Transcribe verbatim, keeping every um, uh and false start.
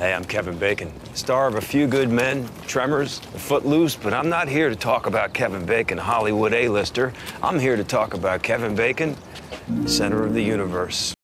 Hey, I'm Kevin Bacon, star of A Few Good Men, Tremors, Footloose, but I'm not here to talk about Kevin Bacon, Hollywood A-lister. I'm here to talk about Kevin Bacon, center of the universe.